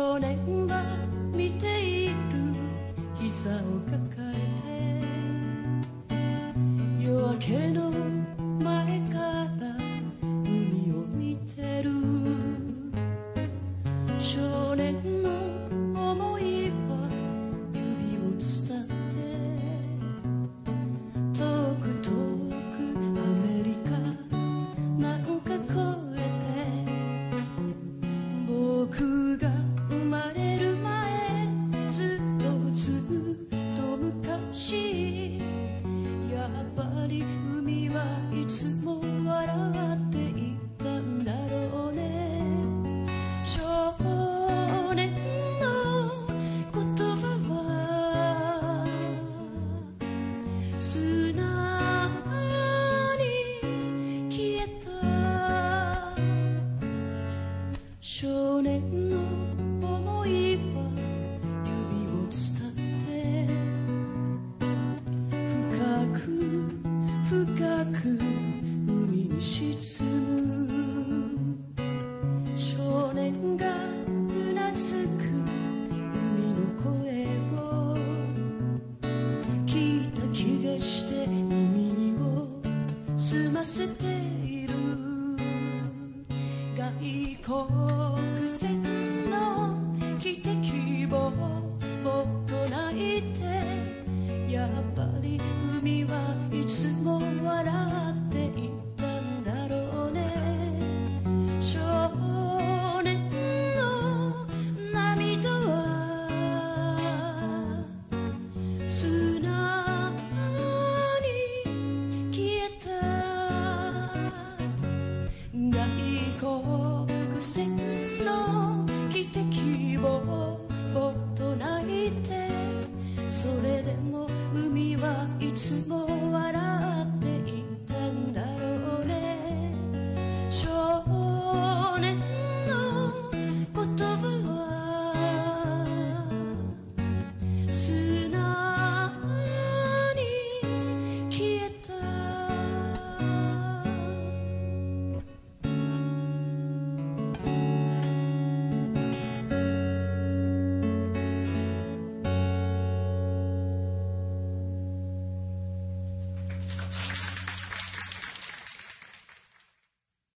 少年が見ている膝を抱えて夜明けの前から海を見てる少年の想いは指を伝って遠く遠くアメリカなんか越えて僕が生まれる前ずっと昔やっぱり海はいつも笑っていたんだろうね少年の言葉は砂に消えた少年の想いは指を伝って深く深く海に沈む少年がうなずく海の声を聞いた気がして耳を澄ませている外国船の汽笛をもっと泣いてやっぱり海はいつも笑っていたんだろうね少年の涙は砂に消えた外国船の汽笛をもっと泣いてそれでも海はいつも